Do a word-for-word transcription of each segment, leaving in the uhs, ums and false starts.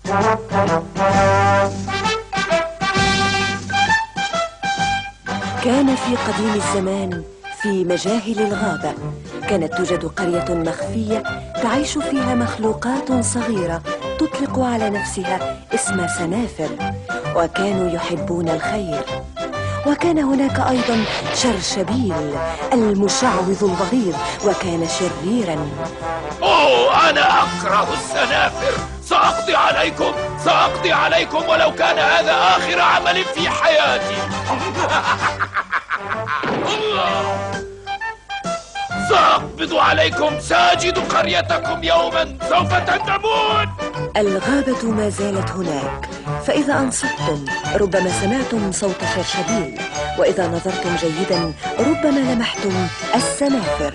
كان في قديم الزمان في مجاهل الغابة كانت توجد قرية مخفية تعيش فيها مخلوقات صغيرة تطلق على نفسها اسم سنافر، وكانوا يحبون الخير. وكان هناك أيضا شرشبيل المشعوذ الغليظ، وكان شريرا. أوه، أنا أكره السنافر. سأقضي عليكم سأقضي عليكم ولو كان هذا آخر عمل في حياتي. سأقبض عليكم، سأجد قريتكم يوما، سوف تندمون. الغابة ما زالت هناك، فإذا أنصتم ربما سمعتم صوت شرشبيل، وإذا نظرتم جيدا ربما لمحتم السنافر.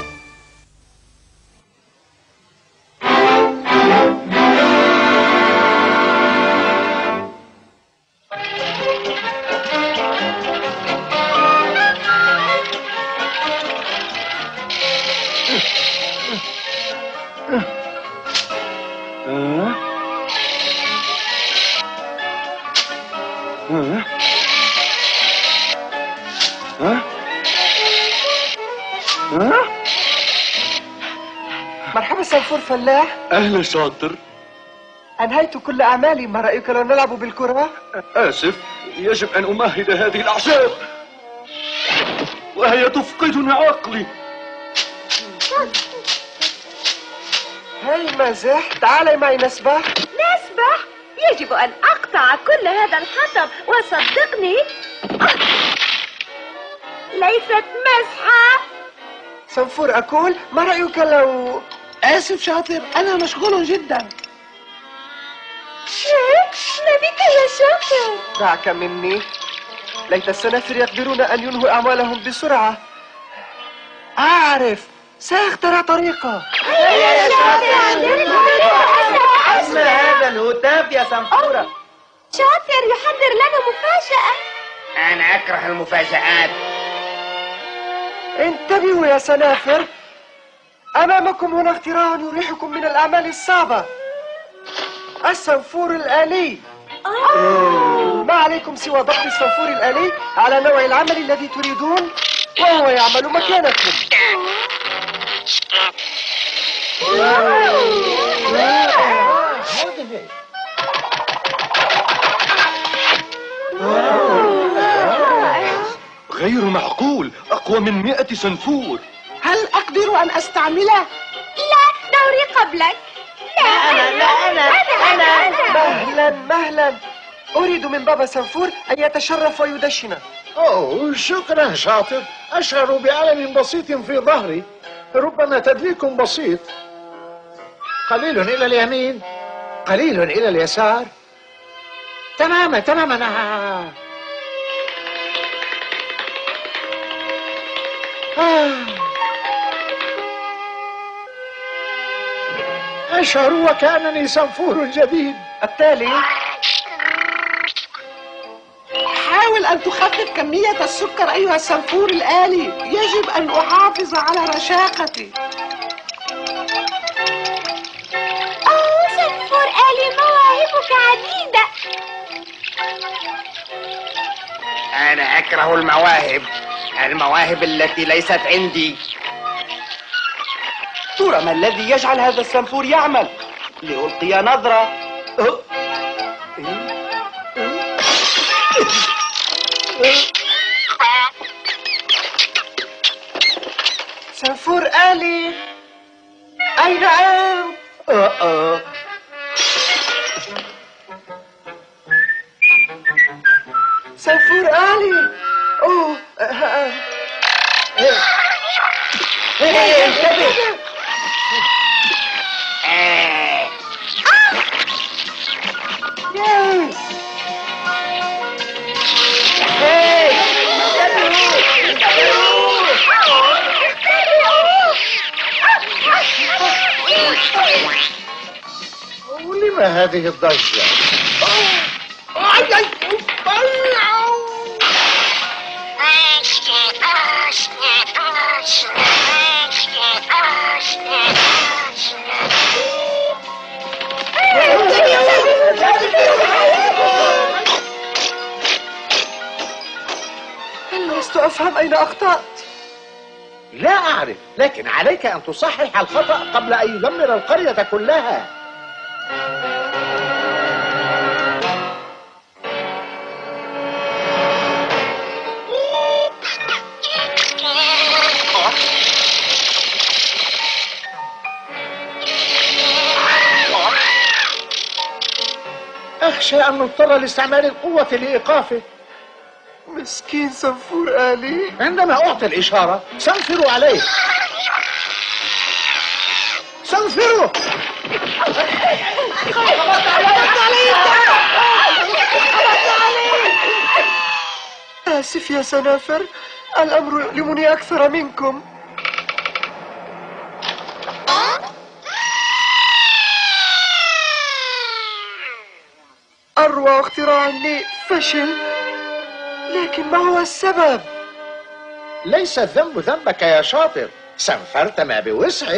مرحبا سنفور فلاح. أهلا شاطر. أنهيت كل أعمالي، ما رأيك لو نلعب بالكرة؟ آسف، يجب أن أمهد هذه الأعشاب وهي تفقدني عقلي. هاي مازح، تعالي معي نسبح. نسبح؟ يجب أن أقطع كل هذا الحطب، وصدقني ليست مسحة. سنفور أقول، ما رأيك لو... آسف شاطر، أنا مشغول جدا. ما بك يا شاطر؟ دعك مني. ليت السنافر يقدرون أن ينهوا أعمالهم بسرعة. أعرف، سأخترع طريقة. يا شاطر، اسمع هذا الهتاف يا سنفورة. شاطر يحضر لنا مفاجأة. أنا أكره المفاجآت. انتبهوا يا سنافر، أمامكم هنا اختراع يريحكم من الأعمال الصعبة. السنفور الآلي. ما عليكم سوى ضبط السنفور الآلي على نوع العمل الذي تريدون، وهو يعمل مكانكم. غير معقول، أقوى من مئة سنفور. هل أقدر أن أستعمله؟ لا، دوري قبلك. لا أنا لا أنا أنا, أنا. مهلا مهلا، أريد من بابا سنفور أن يتشرف ويدشنا. أوه شكرا شاطر، أشعر بألم بسيط في ظهري، ربما تدليك بسيط. قليل إلى اليمين، قليل إلى اليسار. تماما تماما. آه. أشعر وكأنني سنفور جديد. التالي حاول أن تخفف كمية السكر أيها السنفور الآلي، يجب أن أحافظ على رشاقتي. أوه سنفور آلي، مواهبك عديدة. أنا أكره المواهب، المواهب التي ليست عندي. ترى ما الذي يجعل هذا السنفور يعمل؟ لألقي نظرة. سنفور آلي، أين أنت؟ أه أه. سنفور آلي. أوه انتبه. ولما هذه الضجة؟ لست أفهم أين أخطأت. لا أعرف، لكن عليك أن تصحح الخطأ قبل أن يدمر القرية كلها. أخشى أن نضطر لاستعمال القوة لإيقافه. مسكين صنفور آلي. عندما أعطي الإشارة سنفر عليه. سنفره. آسف يا سنافر، الأمر يؤلمني أكثر منكم. أروع اختراع لي فشل، لكن ما هو السبب؟ ليس الذنب ذنبك يا شاطر، سنفرت ما بوسعك.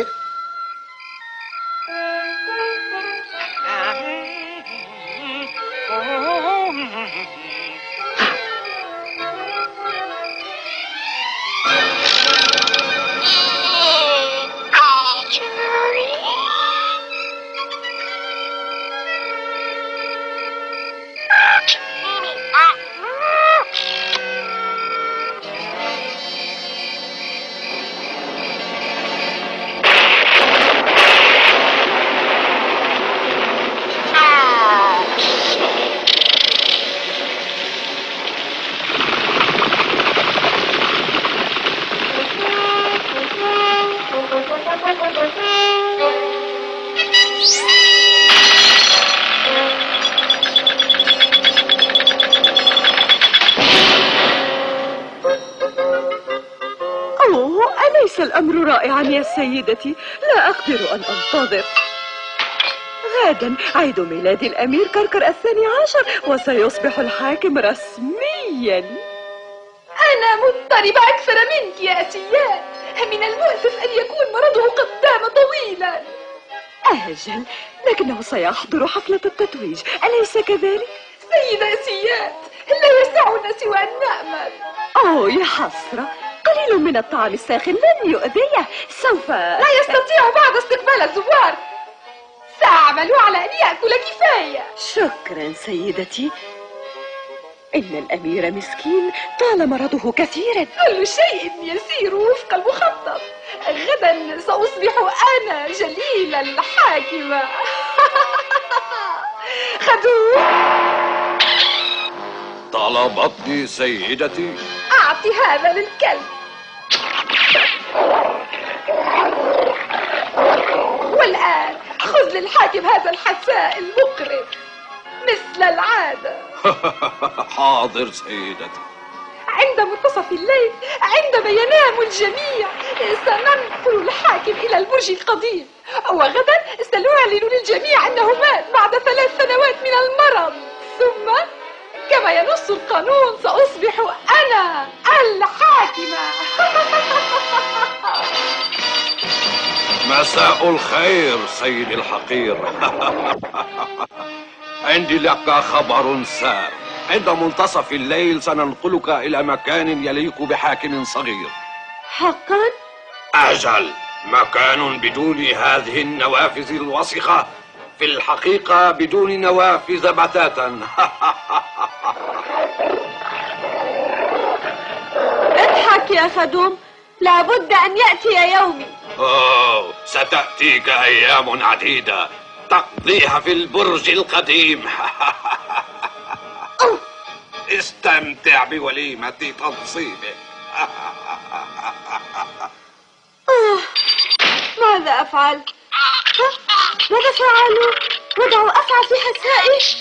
أليس الأمر رائعا يا سيدتي؟ لا أقدر أن أنتظر. غدا عيد ميلاد الأمير كركر الثاني عشر، وسيصبح الحاكم رسميا. أنا مضطربة أكثر منك يا أسياد. من المؤسف أن يكون مرضه قد دام طويلا. أجل، لكنه سيحضر حفلة التتويج، أليس كذلك؟ سيدة أسياد، لا يسعنا سوى أن نأمل. أوه يا حسرة، قليل من الطعام الساخن لن يؤذيه. سوف لا يستطيع بعض استقبال الزوار. سأعمل على أن يأكل كفاية. شكرا سيدتي. إن الأمير مسكين طال مرضه كثيرا. كل شيء يسير وفق المخطط. غدا سأصبح أنا جليلة الحاكمة. خدوم. طلبتني سيدتي. أعطي هذا للكلب. والآن خذ للحاكم هذا الحساء المقرف مثل العادة. حاضر سيدتي. عند منتصف الليل عندما ينام الجميع سننقل الحاكم إلى البرج القديم، وغدا سنعلن للجميع أنه مات بعد ثلاث سنوات من المرض. ثم كما ينص القانون سأصبح أنا الحاكمة. مساء الخير سيدي الحقير. عندي لك خبر سار. عند منتصف الليل سننقلك إلى مكان يليق بحاكم صغير. حقا؟ أجل، مكان بدون هذه النوافذ الوسخة، في الحقيقة بدون نوافذ بتاتا. اضحك يا خدوم، لابد أن يأتي يومي. أوه، ستأتيك أيام عديدة تقضيها في البرج القديم. استمتع بوليمة تنصيبك. ماذا أفعل؟ ماذا فعلوا؟ وضعوا أفعى في حسائي.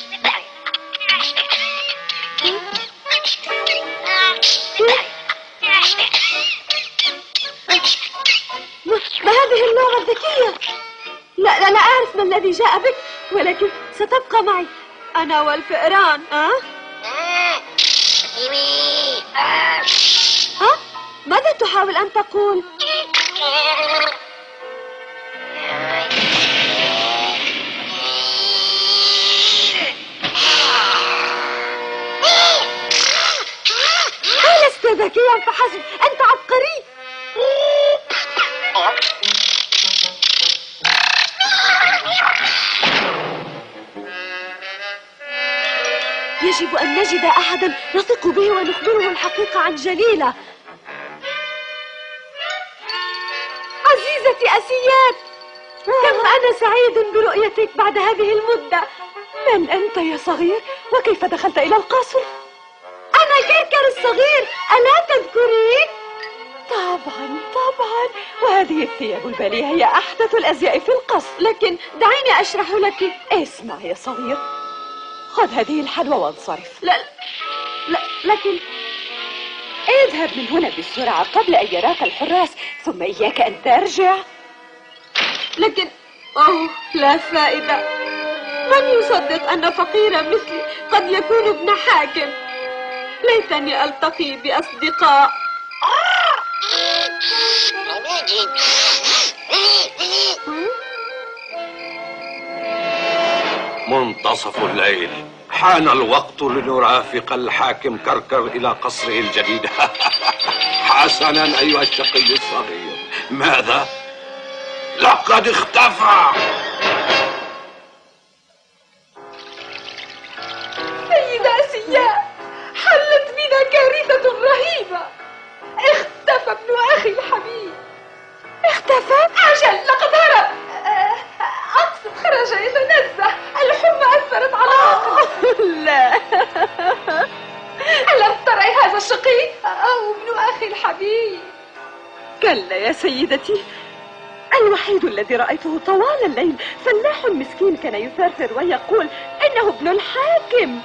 ما هذه اللغة الذكية؟ لا لا لا أعرف ما الذي جاء بك، ولكن ستبقى معي أنا والفئران. أه؟ ها؟ ماذا تحاول أن تقول؟ ألست ذكي؟ ذكيا فحسب، أنت عبقري. يجب أن نجد أحدا نثق به ونخبره الحقيقة عن جليلة. عزيزتي أسيات، كم أنا سعيد برؤيتك بعد هذه المدة. من أنت يا صغير؟ وكيف دخلت إلى القصر؟ أنا كركر الصغير، ألا تذكرين؟ طبعا طبعا، وهذه الثياب البالية هي أحدث الأزياء في القصر. لكن دعيني أشرح لك. اسمع يا صغير، خذ هذه الحلوى وانصرف. لا لا لكن اذهب من هنا بسرعة قبل أن يراك الحراس، ثم إياك أن ترجع. لكن أوه لا فائدة، من يصدق أن فقيرا مثلي قد يكون ابن حاكم؟ ليتني ألتقي بأصدقاء. منتصف الليل، حان الوقت لنرافق الحاكم كركر إلى قصره الجديد. حسنا أيها الشقي الصغير، ماذا؟ لقد اختفى. سيدة أسياء، حلت بنا كارثة رهيبة. اختفى ابن أخي الحبيب. اختفى؟ أجل، لقد هرب. أقصد خرج يتنزه، الحمى أثرت على عقله. لا. ألم ترى هذا الشقي أو ابن أخي الحبيب؟ كلا يا سيدتي، الوحيد الذي رأيته طوال الليل فلاح مسكين كان يثرثر ويقول إنه ابن الحاكم.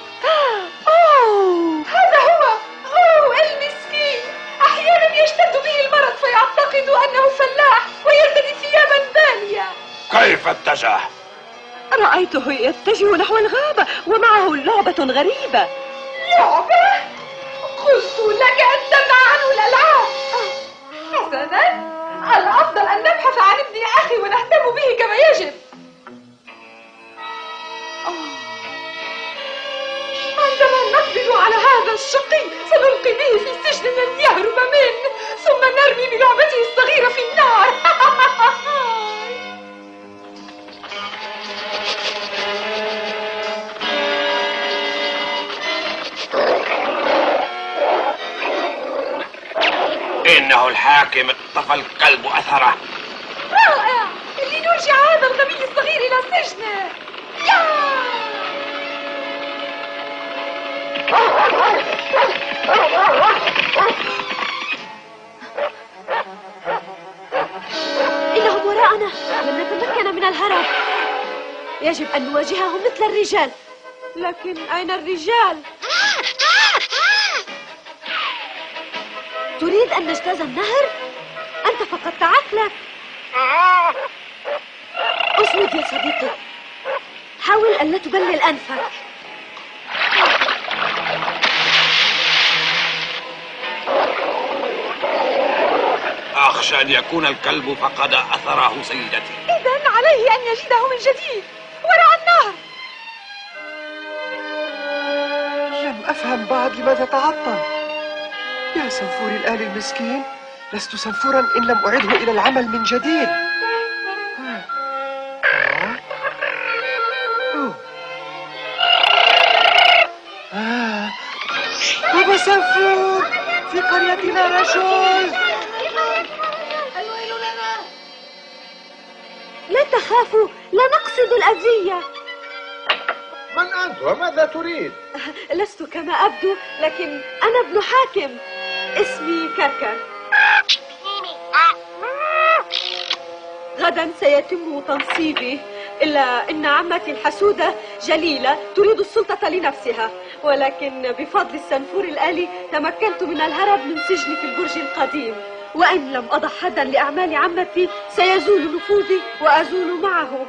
أوه، هذا هو. أوه المسكين، أحيانا يشتد به المرض فيعتقد أنه فلاح ويرتدي ثيابا بالية. كيف اتجه؟ رأيته يتجه نحو الغابة ومعه لعبة غريبة. لعبة؟ قلت لك أن تمنع عنه الألعاب. حسنا، الأفضل أن نبحث عن ابن أخي ونهتم به كما يجب. عندما نقبض على هذا الشقي سنلقي به في سجن لن يهرب منه، ثم نرمي بلعبته الصغيرة في النار. إنه الحاكم، اقتفى الكلب أثره. رائع، لنرجع هذا الغبي الصغير إلى سجنه. إنهم وراءنا، لن نتمكن من الهرب. يجب أن نواجههم مثل الرجال. لكن أين الرجال؟ تريد أن نجتاز النهر؟ أنت فقدت عقلك. أصمد يا صديقي، حاول أن لا تبلل أنفك. أخشى أن يكون الكلب فقد أثره سيدتي. إذن عليه أن يجده من جديد وراء النهر. لم أفهم بعد لماذا تعطل. يا سنفور الآل المسكين، لست سنفورا إن لم أعده إلى العمل من جديد. آه. بابا سنفور، في قريتنا رجل. لا تخافوا، لا نقصد الأذية. من أنت وماذا تريد؟ لست كما أبدو، لكن أنا ابن حاكم، اسمي كركر. غدا سيتم تنصيبي، إلا أن عمتي الحسودة جليلة تريد السلطة لنفسها، ولكن بفضل السنفور الآلي تمكنت من الهرب من سجني في البرج القديم. وإن لم أضع حدا لأعمال عمتي سيزول نفوذي وأزول معه.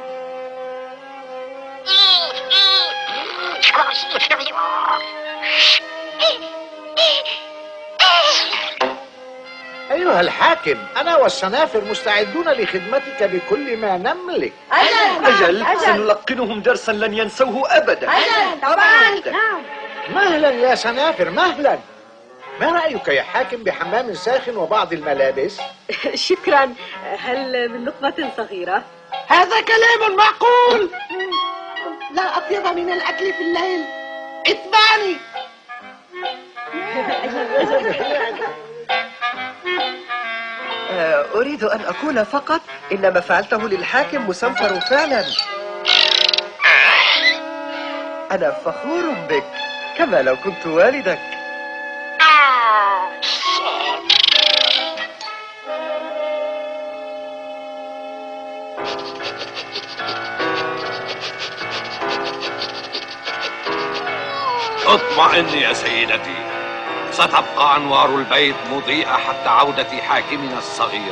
أيها الحاكم، أنا والسنافر مستعدون لخدمتك بكل ما نملك. أجل أجل, أجل. سنلقنهم درسا لن ينسوه أبدا. أجل طبعا. نعم. مهلا يا سنافر، مهلا. ما رأيك يا حاكم بحمام ساخن وبعض الملابس؟ شكرا. هل من لقمة صغيرة؟ هذا كلام معقول. لا أطيب من الأكل في الليل. اتبعني. أريد أن أقول فقط إن ما فعلته للحاكم مسنفر فعلا. أنا فخور بك كما لو كنت والدك. اطمئني يا سيدتي، ستبقى أنوار البيت مضيئة حتى عودة حاكمنا الصغير.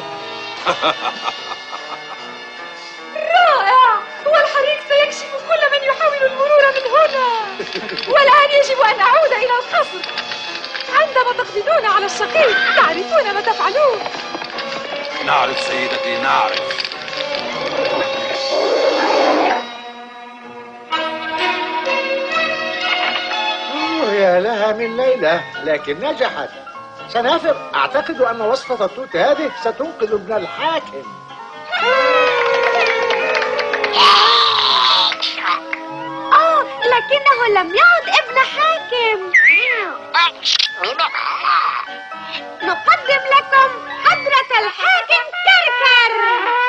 رائع. والحريق سيكشف كل من يحاول المرور من هنا. والآن يجب أن أعود إلى القصر. عندما تقبضون على الشقيق تعرفون ما تفعلون. نعرف سيدتي، نعرف. يا لها من ليلة، لكن نجحت. سنافر، أعتقد أن وصفة التوت هذه ستنقذ ابن الحاكم. آه، لكنه لم يعد ابن حاكم. نقدم لكم حضرة الحاكم كركر.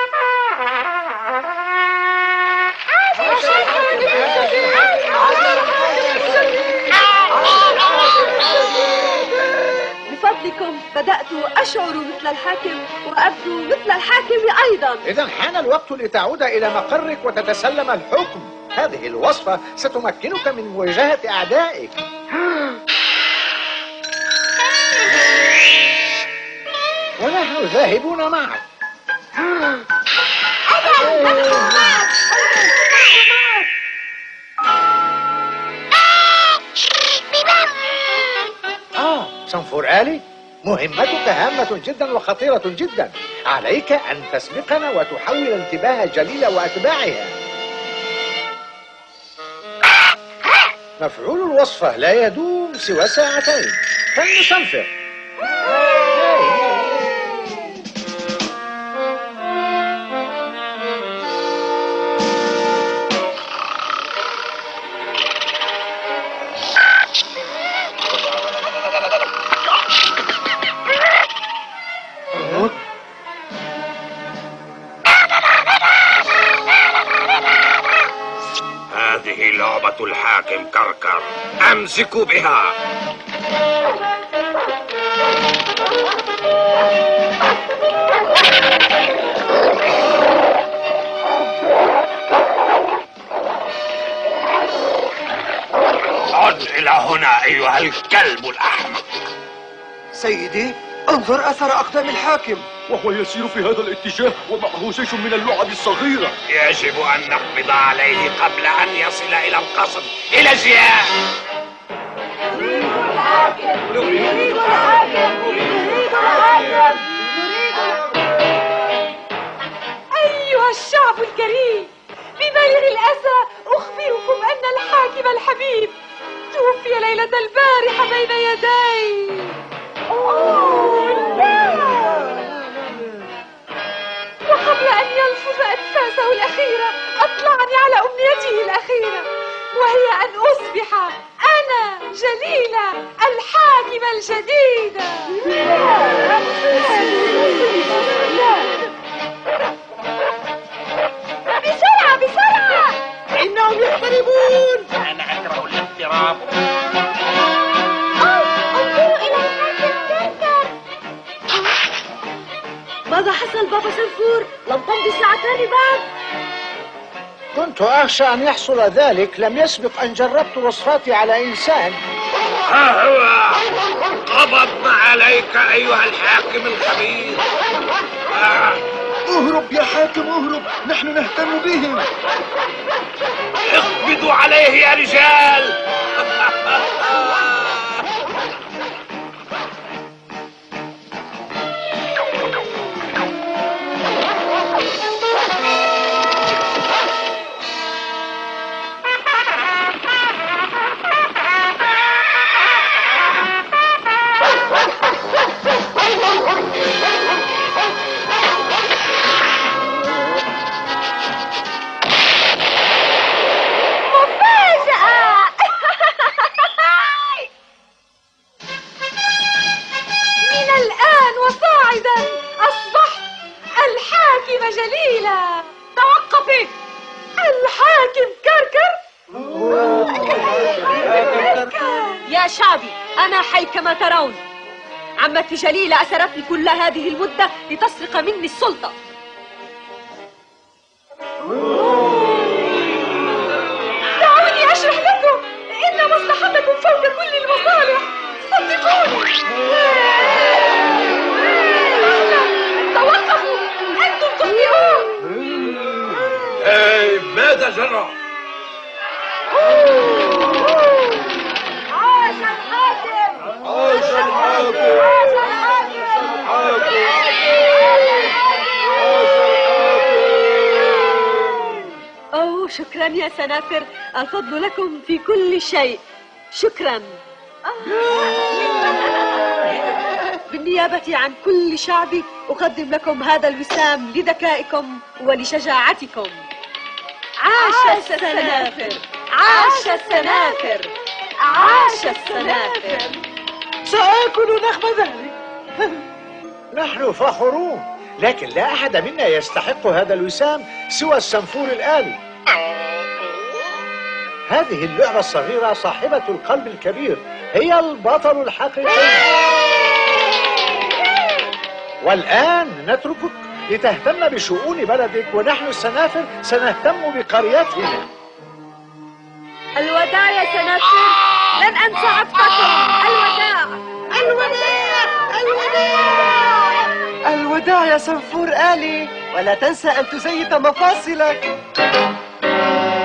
بفضلكم بدأت أشعر مثل الحاكم وأبدو مثل الحاكم أيضا. إذا حان الوقت لتعود إلى مقرك وتتسلم الحكم. هذه الوصفة ستمكنك من مواجهة أعدائك. ونحن ذاهبون معك. آه، صنفور آلي، مهمتك هامة جدا وخطيرة جدا. عليك أن تسبقنا وتحول انتباه جليلة وأتباعها. مفعول الوصفة لا يدوم سوى ساعتين، فلنصنفر. هذه لعبة الحاكم كركر، أمسكوا بها. عد إلى هنا أيها الكلب الأحمق. سيدي، انظر أثر أقدام الحاكم. وهو يسير في هذا الاتجاه ومعه جيش من اللعب الصغيرة. يجب أن نقبض عليه قبل أن يصل إلى القصر. إلى الجهة. نريد الحاكم. نريد الحاكم. نريد الحاكم. أيها الشعب الكريم، ببالغ الأسى أخبركم أن الحاكم الحبيب توفي ليلة البارحة بين يدي. وقبل أن يلفظ أنفاسه الأخيرة أطلعني على أمنيته الأخيرة، وهي أن أصبح أنا جليلة الحاكمة الجديدة. بسرعة بسرعة، إنهم يقتربون. أنا أكره الاقتراب. انظروا إلى الحاكم كركر. ماذا حصل بابا سنفور؟ لم تمضي ساعتان بعد. كنت أخشى أن يحصل ذلك. لم يسبق أن جربت وصفاتي على إنسان. ها هو، قبضنا عليك أيها الحاكم الخبيث. آه. اهرب يا حاكم، اهرب، نحن نهتم بهم. اقبضوا عليه يا رجال. يا شعبي، أنا حي كما ترون. عمتي جليلة أسرتني كل هذه المدة لتسرق مني السلطة. دعوني أشرح لكم إن مصلحتكم فوق كل المصالح، صدقوني. توقفوا، أنتم تخطئون. ايه ماذا جرى؟ عاش الحاكم! عاش الحاكم! عاش أوه، شكرا يا سنافر، الفضل لكم في كل شيء. شكرا. بالنيابة عن كل شعبي أقدم لكم هذا الوسام لذكائكم ولشجاعتكم. عاش السنافر! عاش السنافر! عاش السنافر! سآكل نخب ذلك. نحن فخورون، لكن لا أحد منا يستحق هذا الوسام سوى السنفور الآلي. هذه اللعبة الصغيرة صاحبة القلب الكبير هي البطل الحقيقي. والآن نتركك لتهتم بشؤون بلدك، ونحن السنافر سنهتم بقريتنا. الوداع يا سنافر، لن أنسى عطفتكم. الوداع الوداع الوداع الوداع يا سنفور آلي، ولا تنسى أن تزيت مفاصلك.